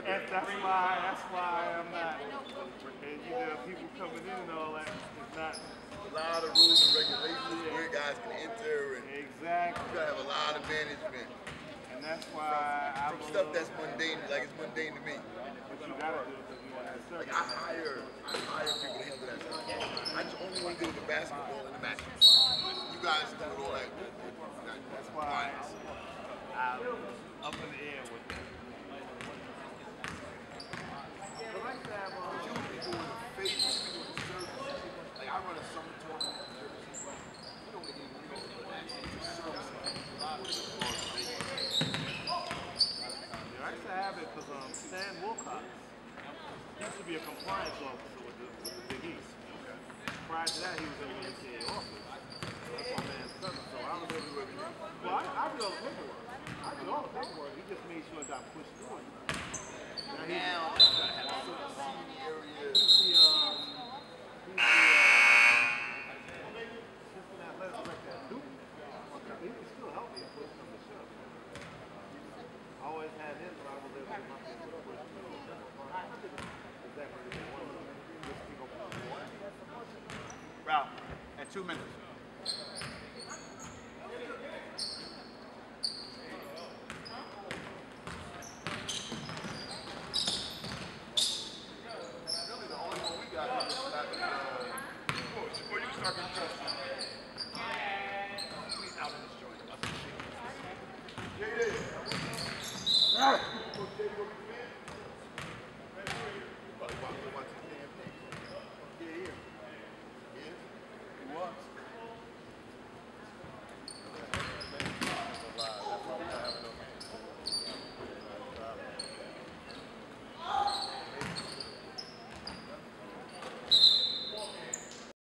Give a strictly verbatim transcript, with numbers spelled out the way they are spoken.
That's, that's why, that's why I'm not, and you know, people coming in and all that, it's not. A lot of rules and regulations yeah. where guys can enter and exactly. You gotta have a lot of management. And that's why from, from stuff that's mundane, like it's mundane to me. But you gotta do it because you want to serve. Like I hire, I hire people to handle that stuff. I just only want to deal with the basketball and the matches. You guys do it all that. That's why I'm up in the air with that. But like that, um, you be doing the favors, you doing the service. Like I run a summer tournament in Jersey. You don't make any money off of that. It's a service. A lot of people are making. I used to have it because um, Stan Wilcox used to be a compliance officer with the, with the Big East. Okay. Prior to that, he was in the N C A A office. So that's my man's cousin. So I was everywhere with him. Well, I, I did all the paperwork. I did all the paperwork. He just made sure it got pushed through. Now, he's now the, I'm gonna have a area. He's the, um, he's the, uh, assistant athletic director at Duke. He can still help me push on the show. I always had him when I was able to get my people to push through. Exactly. Ralph, at two minutes.